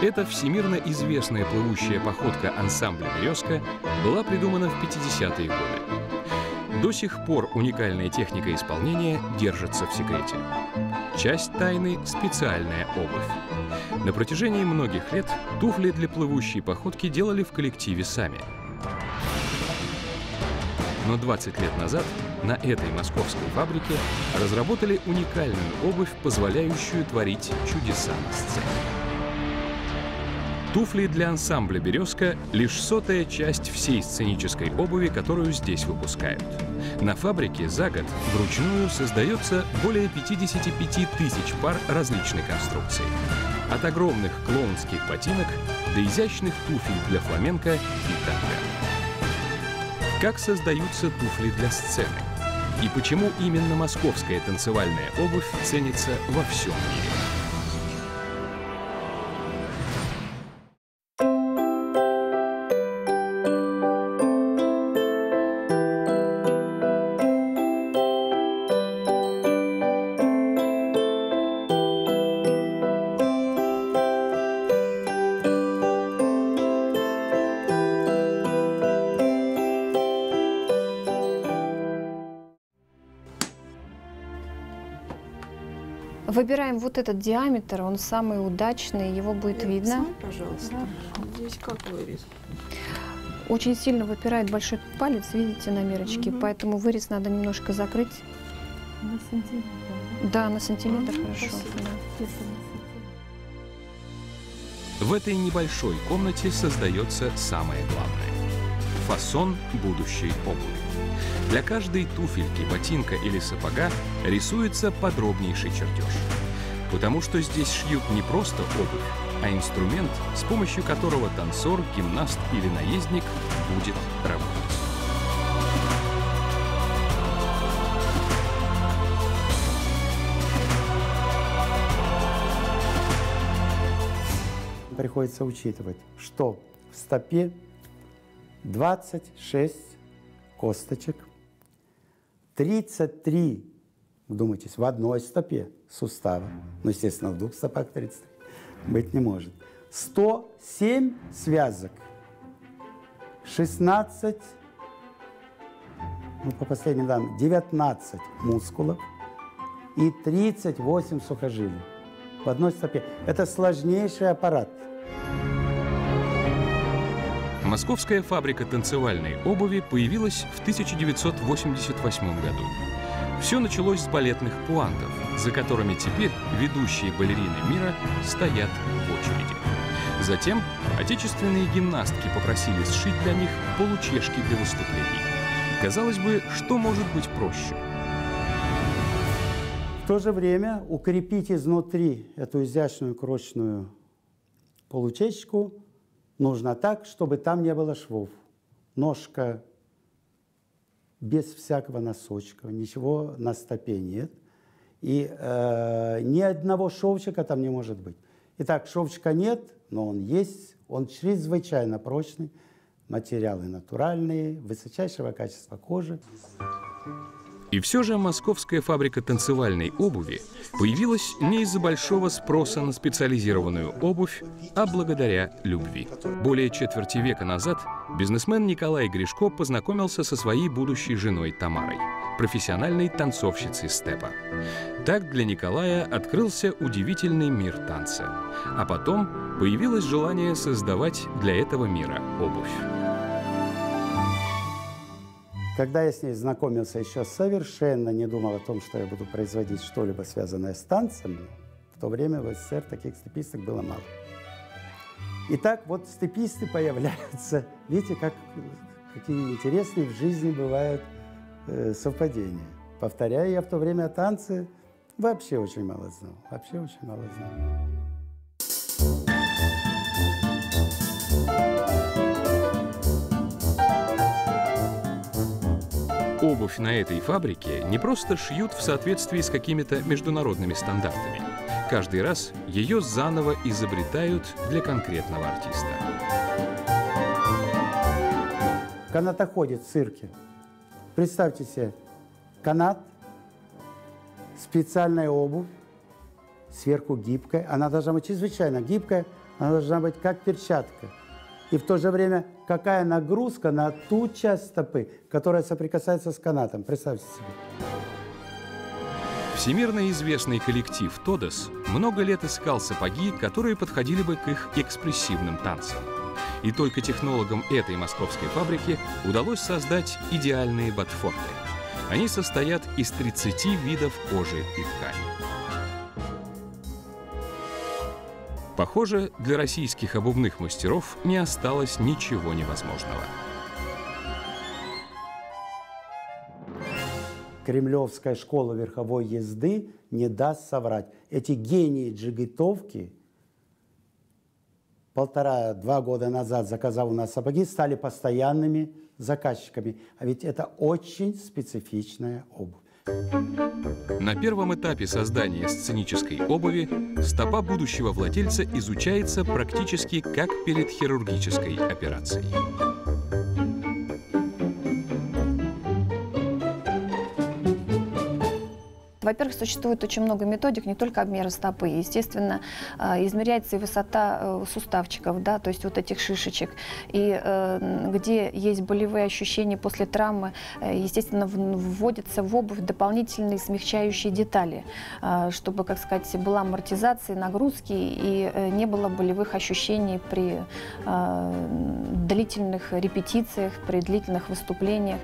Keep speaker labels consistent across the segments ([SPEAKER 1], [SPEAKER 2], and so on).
[SPEAKER 1] Эта всемирно известная плывущая походка ансамбля «Березка» была придумана в 50-е годы. До сих пор уникальная техника исполнения держится в секрете. Часть тайны – специальная обувь. На протяжении многих лет туфли для плывущей походки делали в коллективе сами. Но 20 лет назад на этой московской фабрике разработали уникальную обувь, позволяющую творить чудеса на сцене. Туфли для ансамбля «Березка» — лишь 100-я часть всей сценической обуви, которую здесь выпускают. На фабрике за год вручную создается более 55 тысяч пар различной конструкции. От огромных клоунских ботинок до изящных туфель для фламенко и танго. Как создаются туфли для сцены? И почему именно московская танцевальная обувь ценится во всем мире?
[SPEAKER 2] Выбираем вот этот диаметр, он самый удачный, его будет видно.
[SPEAKER 3] Посмотри, пожалуйста, здесь как вырез?
[SPEAKER 2] Очень сильно выпирает большой палец, видите, на мерочке, поэтому вырез надо немножко закрыть.
[SPEAKER 4] На сантиметр?
[SPEAKER 2] Да, на сантиметр, хорошо. Да.
[SPEAKER 1] В этой небольшой комнате создается самое главное – фасон будущей обуви. Для каждой туфельки, ботинка или сапога рисуется подробнейший чертеж. Потому что здесь шьют не просто обувь, а инструмент, с помощью которого танцор, гимнаст или наездник будет работать.
[SPEAKER 5] Приходится учитывать, что в стопе 26 косточек, 33, вдумайтесь, в одной стопе сустава, ну, естественно, в двух стопах 33 быть не может, 107 связок, 16, ну, по последним данным, 19 мускулов и 38 сухожилий в одной стопе. Это сложнейший аппарат.
[SPEAKER 1] Московская фабрика танцевальной обуви появилась в 1988 году. Все началось с балетных пуантов, за которыми теперь ведущие балерины мира стоят в очереди. Затем отечественные гимнастки попросили сшить для них получешки для выступлений. Казалось бы, что может быть проще?
[SPEAKER 5] В то же время укрепить изнутри эту изящную крошечную получечку нужно так, чтобы там не было швов. Ножка без всякого носочка, ничего на стопе нет. И ни одного шовчика там не может быть. Итак, шовчика нет, но он есть. Он чрезвычайно прочный. Материалы натуральные, высочайшего качества кожи.
[SPEAKER 1] И все же московская фабрика танцевальной обуви появилась не из-за большого спроса на специализированную обувь, а благодаря любви. Более четверти века назад бизнесмен Николай Гришко познакомился со своей будущей женой Тамарой, профессиональной танцовщицей степа. Так для Николая открылся удивительный мир танца. А потом появилось желание создавать для этого мира обувь.
[SPEAKER 5] Когда я с ней знакомился, еще совершенно не думал о том, что я буду производить что-либо связанное с танцем. В то время в СССР таких степисток было мало. Итак, вот степисты появляются. Видите, какие интересные в жизни бывают совпадения. Повторяю, я в то время о танце вообще очень мало знал. Вообще очень мало знал.
[SPEAKER 1] Обувь на этой фабрике не просто шьют в соответствии с какими-то международными стандартами. Каждый раз ее заново изобретают для конкретного артиста.
[SPEAKER 5] Канатоходец в цирке. Представьте себе, канат, специальная обувь, сверху гибкая. Она должна быть чрезвычайно гибкая, Она должна быть как перчатка. И в то же время какая нагрузка на ту часть стопы, которая соприкасается с канатом. Представьте себе.
[SPEAKER 1] Всемирно известный коллектив «Тодес» много лет искал сапоги, которые подходили бы к их экспрессивным танцам. И только технологам этой московской фабрики удалось создать идеальные ботфорты. Они состоят из 30 видов кожи и ткани. Похоже, для российских обувных мастеров не осталось ничего невозможного.
[SPEAKER 5] Кремлевская школа верховой езды не даст соврать. Эти гении джигитовки 1,5-2 года назад, заказав у нас сапоги, стали постоянными заказчиками. А ведь это очень специфичная обувь.
[SPEAKER 1] На первом этапе создания сценической обуви стопа будущего владельца изучается практически как перед хирургической операцией.
[SPEAKER 2] Во-первых, существует очень много методик, не только обмера стопы. Естественно, измеряется и высота суставчиков, да, то есть вот этих шишечек. И где есть болевые ощущения после травмы, естественно, вводятся в обувь дополнительные смягчающие детали, чтобы, как сказать, была амортизация нагрузки и не было болевых ощущений при длительных репетициях, при длительных выступлениях.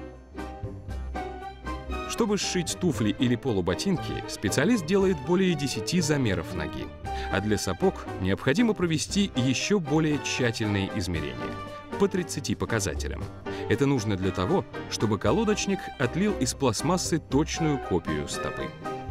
[SPEAKER 1] Чтобы сшить туфли или полуботинки, специалист делает более 10 замеров ноги. А для сапог необходимо провести еще более тщательные измерения по 30 показателям. Это нужно для того, чтобы колодочник отлил из пластмассы точную копию стопы.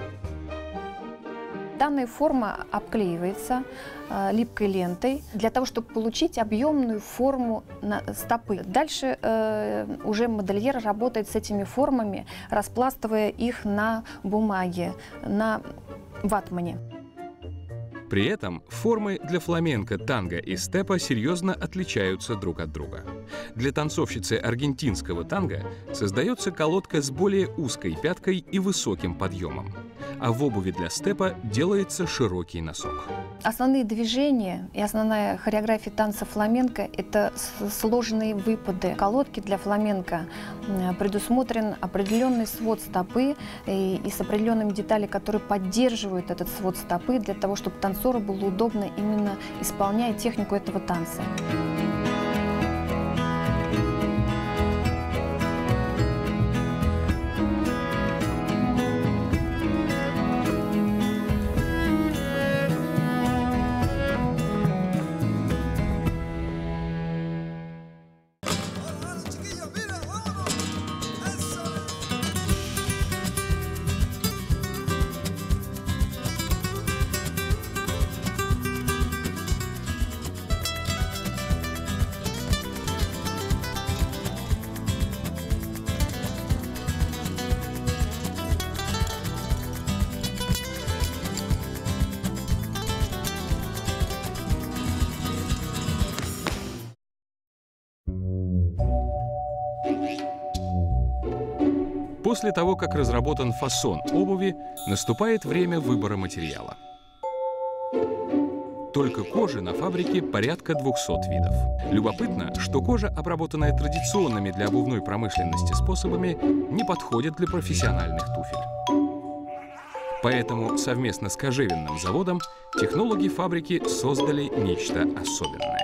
[SPEAKER 2] Данная форма обклеивается липкой лентой для того, чтобы получить объемную форму стопы. Дальше уже модельер работает с этими формами, распластывая их на бумаге, на ватмане.
[SPEAKER 1] При этом формы для фламенко, танго и степа серьезно отличаются друг от друга. Для танцовщицы аргентинского танго создается колодка с более узкой пяткой и высоким подъемом, а в обуви для степа делается широкий носок.
[SPEAKER 2] Основные движения и основная хореография танца фламенко – это сложные выпады. Колодки для фламенко предусмотрен определенный свод стопы и с определенными деталями, которые поддерживают этот свод стопы для того, чтобы танцору было удобно именно исполняя технику этого танца.
[SPEAKER 1] После того, как разработан фасон обуви, наступает время выбора материала. Только кожи на фабрике порядка 200 видов. Любопытно, что кожа, обработанная традиционными для обувной промышленности способами, не подходит для профессиональных туфель. Поэтому совместно с кожевенным заводом технологи фабрики создали нечто особенное.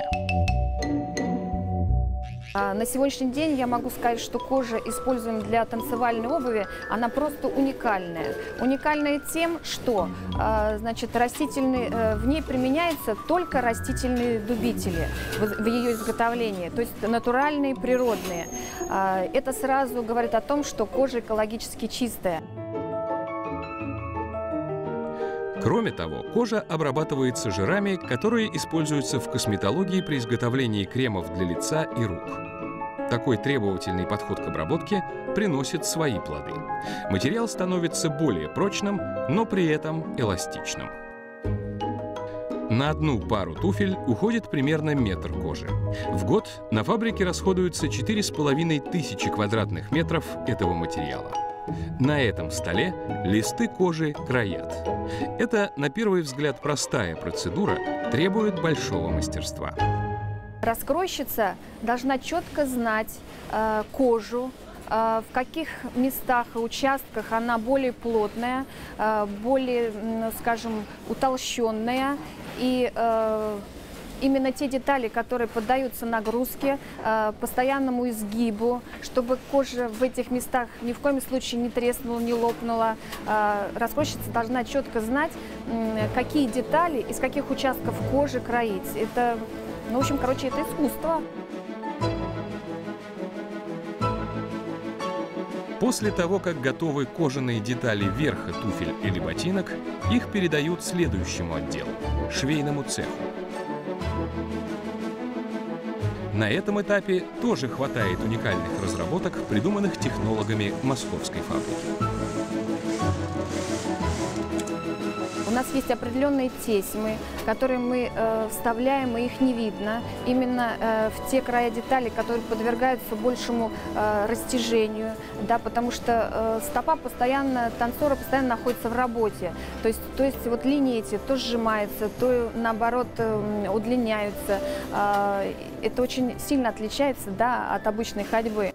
[SPEAKER 2] На сегодняшний день я могу сказать, что кожа, используемая для танцевальной обуви, она просто уникальная. Уникальная тем, что значит, в ней применяются только растительные дубители в ее изготовлении, то есть натуральные, природные. Это сразу говорит о том, что кожа экологически чистая.
[SPEAKER 1] Кроме того, кожа обрабатывается жирами, которые используются в косметологии при изготовлении кремов для лица и рук. Такой требовательный подход к обработке приносит свои плоды. Материал становится более прочным, но при этом эластичным. На одну пару туфель уходит примерно метр кожи. В год на фабрике расходуется 4500 квадратных метров этого материала. На этом столе листы кожи краят. Это, на первый взгляд, простая процедура, требует большого мастерства.
[SPEAKER 2] Раскройщица должна четко знать кожу, в каких местах и участках она более плотная, более, скажем, утолщенная. И именно те детали, которые поддаются нагрузке, постоянному изгибу, чтобы кожа в этих местах ни в коем случае не треснула, не лопнула. Раскройщица должна четко знать, какие детали, из каких участков кожи кроить. Это, ну, в общем, короче, это искусство.
[SPEAKER 1] После того, как готовы кожаные детали верха туфель или ботинок, их передают следующему отделу – швейному цеху. На этом этапе тоже хватает уникальных разработок, придуманных технологами московской фабрики.
[SPEAKER 2] У нас есть определенные тесьмы, которые мы вставляем, и их не видно. Именно в те края деталей, которые подвергаются большему растяжению, да, потому что стопа постоянно, танцора постоянно находится в работе. То есть вот линии эти то сжимаются, то наоборот удлиняются. Это очень сильно отличается, да, от обычной ходьбы.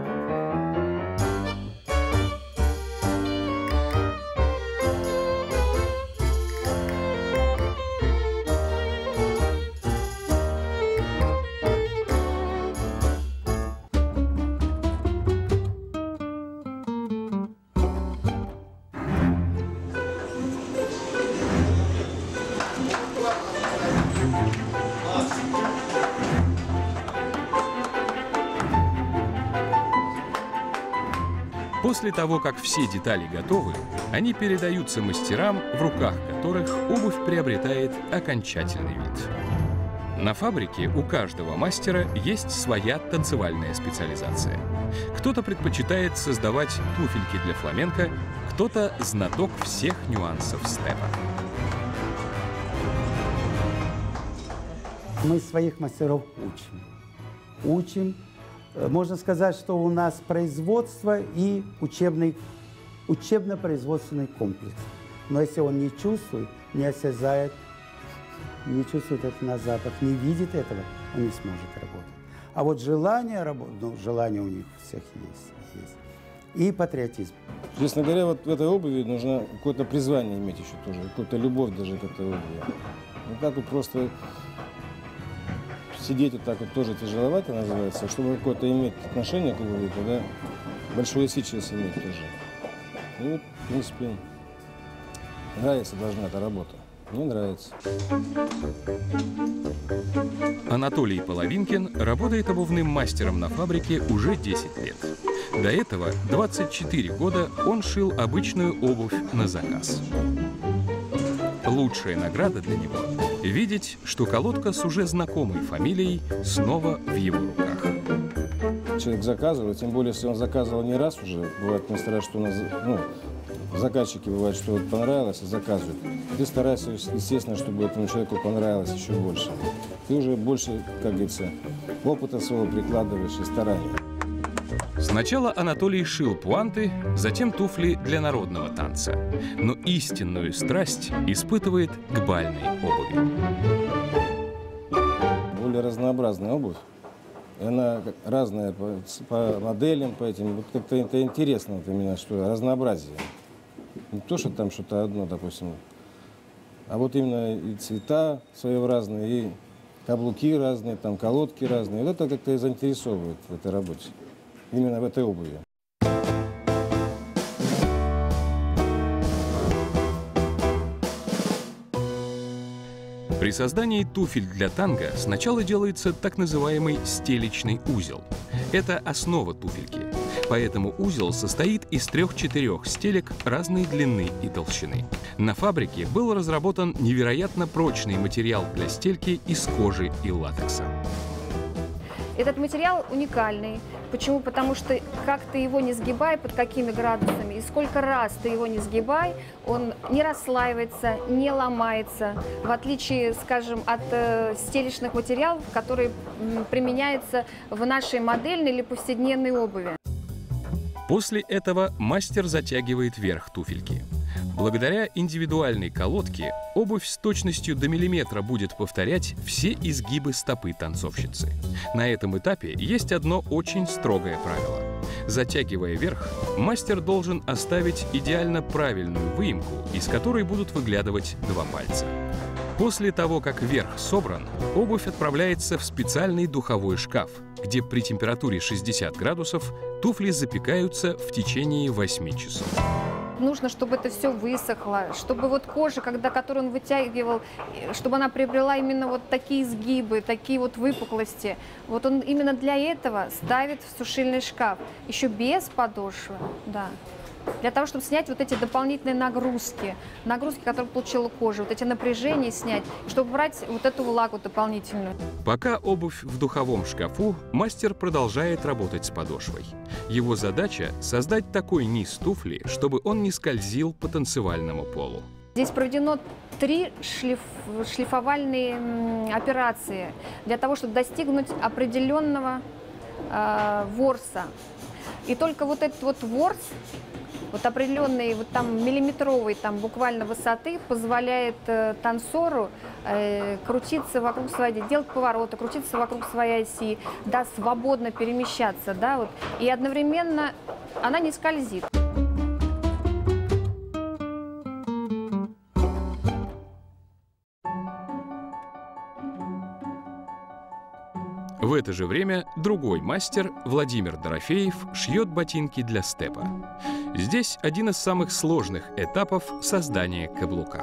[SPEAKER 1] После того, как все детали готовы, они передаются мастерам, в руках которых обувь приобретает окончательный вид. На фабрике у каждого мастера есть своя танцевальная специализация. Кто-то предпочитает создавать туфельки для фламенко, кто-то знаток всех нюансов степа.
[SPEAKER 5] Мы своих мастеров учим. Можно сказать, что у нас производство и учебно-производственный комплекс. Но если он не чувствует, не осязает, не чувствует это на запах, не видит этого, он не сможет работать. А вот желание работать, ну, желание у них у всех есть. И патриотизм.
[SPEAKER 6] Честно говоря, вот в этой обуви нужно какое-то призвание иметь еще тоже, какую-то любовь даже к этой обуви. Ну так вот просто сидеть вот так вот тоже тяжеловато называется, чтобы какое-то иметь отношение к обуви, тогда большое сейчас иметь тоже. И вот, в принципе, нравится должна эта работа. Мне нравится.
[SPEAKER 1] Анатолий Половинкин работает обувным мастером на фабрике уже 10 лет. До этого 24 года он шил обычную обувь на заказ. Лучшая награда для него – видеть, что колодка с уже знакомой фамилией снова в его руках.
[SPEAKER 6] Человек заказывает, тем более, если он заказывал не раз уже, бывает мастера, что у нас, заказчики бывают, что вот понравилось и заказывают. Ты стараешься, естественно, чтобы этому человеку понравилось еще больше. Ты уже больше, как говорится, опыта своего прикладываешь и старания.
[SPEAKER 1] Сначала Анатолий шил пуанты, затем туфли для народного танца. Но истинную страсть испытывает к бальной обуви.
[SPEAKER 6] Более разнообразная обувь. И она разная по моделям, по этим. Вот как-то это интересно, вот именно, что разнообразие. Не то, что там что-то одно, допустим, а вот именно и цвета своеобразные, и каблуки разные, там колодки разные. Вот это как-то и заинтересовывает в этой работе. Именно в этой обуви.
[SPEAKER 1] При создании туфель для танго сначала делается так называемый стелечный узел. Это основа туфельки. Поэтому узел состоит из 3-4 стелек разной длины и толщины. На фабрике был разработан невероятно прочный материал для стельки из кожи и латекса.
[SPEAKER 2] Этот материал уникальный. Почему? Потому что как ты его не сгибай, под какими градусами, и сколько раз ты его не сгибай, он не расслаивается, не ломается, в отличие, скажем, от стелечных материалов, которые применяются в нашей модельной или повседневной обуви.
[SPEAKER 1] После этого мастер затягивает верх туфельки. Благодаря индивидуальной колодке обувь с точностью до миллиметра будет повторять все изгибы стопы танцовщицы. На этом этапе есть одно очень строгое правило. Затягивая верх, мастер должен оставить идеально правильную выемку, из которой будут выглядывать два пальца. После того, как верх собран, обувь отправляется в специальный духовой шкаф, где при температуре 60 градусов туфли запекаются в течение 8 часов.
[SPEAKER 2] Нужно, чтобы это все высохло, чтобы вот кожа, которую он вытягивал, чтобы она приобрела именно вот такие изгибы, такие вот выпуклости. Вот он именно для этого ставит в сушильный шкаф, еще без подошвы, да. Для того, чтобы снять вот эти дополнительные нагрузки, которые получила кожа, вот эти напряжения снять, чтобы брать вот эту влагу дополнительную.
[SPEAKER 1] Пока обувь в духовом шкафу, мастер продолжает работать с подошвой. Его задача — создать такой низ туфли, чтобы он не скользил по танцевальному полу.
[SPEAKER 2] Здесь проведено 3 шлифовальные операции для того, чтобы достигнуть определенного ворса. И только вот этот вот ворс, вот определенный, вот там миллиметровой там буквально высоты позволяет танцору крутиться вокруг своей, делать повороты, крутиться вокруг своей оси, да, свободно перемещаться, да, вот, и одновременно она не скользит.
[SPEAKER 1] В это же время другой мастер, Владимир Дорофеев, шьет ботинки для степа. Здесь один из самых сложных этапов создания каблука.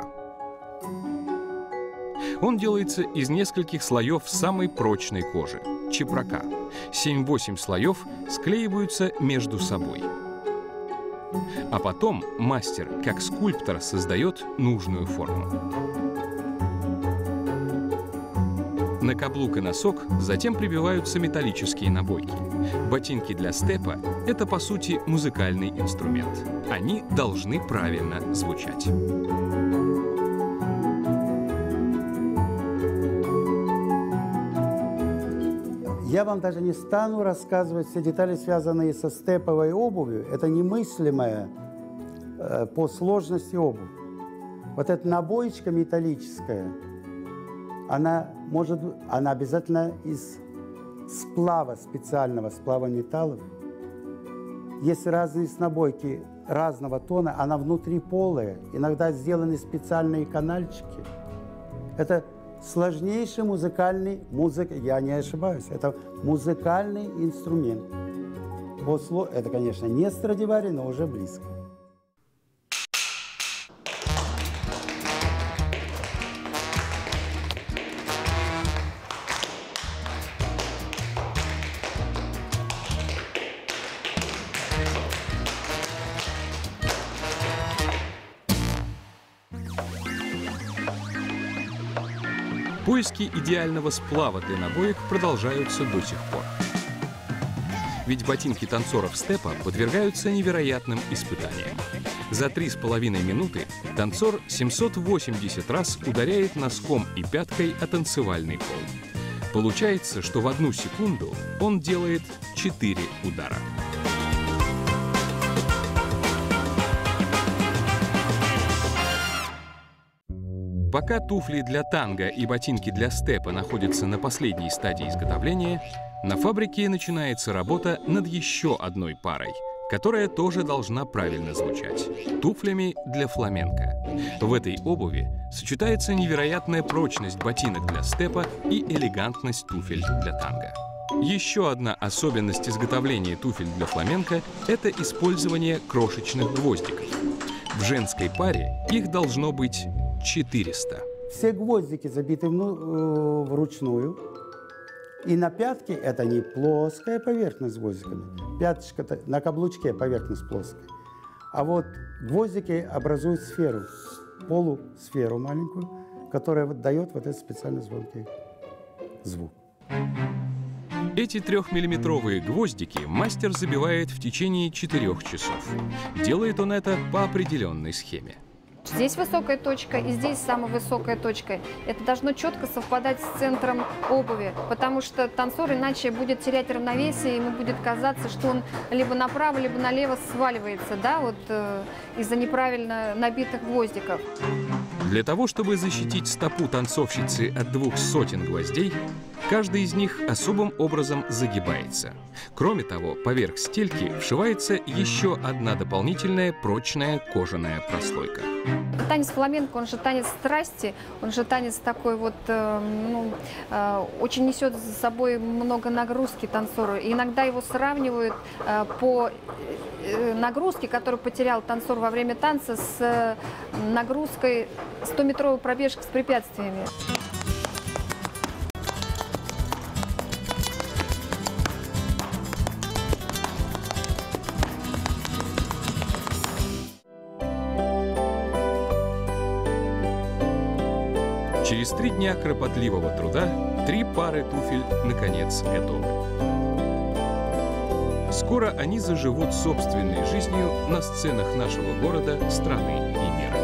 [SPEAKER 1] Он делается из нескольких слоев самой прочной кожи – чепрака. 7-8 слоев склеиваются между собой. А потом мастер, как скульптор, создает нужную форму. На каблук и носок затем прибиваются металлические набойки. Ботинки для степа — это, по сути, музыкальный инструмент. Они должны правильно звучать.
[SPEAKER 5] Я вам даже не стану рассказывать все детали, связанные со степовой обувью. Это немыслимая по сложности обувь. Вот эта набоечка металлическая, она обязательно из сплава, специального сплава металлов. Есть разные набойки разного тона, она внутриполая, иногда сделаны специальные канальчики. Это сложнейший я не ошибаюсь, это музыкальный инструмент. Это, конечно, не Страдивари, но уже близко.
[SPEAKER 1] Поиски идеального сплава для набоек продолжаются до сих пор. Ведь ботинки танцоров степа подвергаются невероятным испытаниям. За 3,5 минуты танцор 780 раз ударяет носком и пяткой о танцевальный пол. Получается, что в 1 секунду он делает 4 удара. Пока туфли для танго и ботинки для степа находятся на последней стадии изготовления, на фабрике начинается работа над еще одной парой, которая тоже должна правильно звучать – туфлями для фламенко. В этой обуви сочетается невероятная прочность ботинок для степа и элегантность туфель для танго. Еще одна особенность изготовления туфель для фламенко – это использование крошечных гвоздиков. В женской паре их должно быть 400.
[SPEAKER 5] Все гвоздики забиты вручную. И на пятке это не плоская поверхность с гвоздиками. Пяточка на каблучке поверхность плоская. А вот гвоздики образуют сферу, полусферу маленькую, которая дает вот этот специальный звонкий звук.
[SPEAKER 1] Эти 3-миллиметровые гвоздики мастер забивает в течение 4 часов. Делает он это по определенной схеме.
[SPEAKER 2] Здесь высокая точка и здесь самая высокая точка. Это должно четко совпадать с центром обуви, потому что танцор иначе будет терять равновесие, ему будет казаться, что он либо направо, либо налево сваливается, да, вот из-за неправильно набитых гвоздиков.
[SPEAKER 1] Для того, чтобы защитить стопу танцовщицы от 200 гвоздей, каждый из них особым образом загибается. Кроме того, поверх стельки вшивается еще одна дополнительная прочная кожаная прослойка.
[SPEAKER 2] Танец фламенко, он же танец страсти, он же танец такой вот, очень несет за собой много нагрузки танцору. И иногда его сравнивают по нагрузке, которую потерял танцор во время танца, с нагрузкой 100-метровой пробежки с препятствиями.
[SPEAKER 1] Через 3 дня кропотливого труда 3 пары туфель наконец готовы. Скоро они заживут собственной жизнью на сценах нашего города, страны и мира.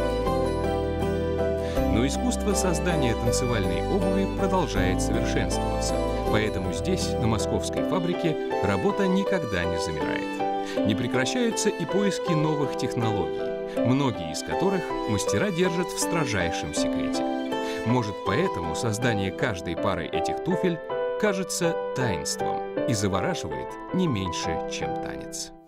[SPEAKER 1] Но искусство создания танцевальной обуви продолжает совершенствоваться, поэтому здесь, на московской фабрике, работа никогда не замирает. Не прекращаются и поиски новых технологий, многие из которых мастера держат в строжайшем секрете. Может, поэтому создание каждой пары этих туфель кажется таинством и завораживает не меньше, чем танец.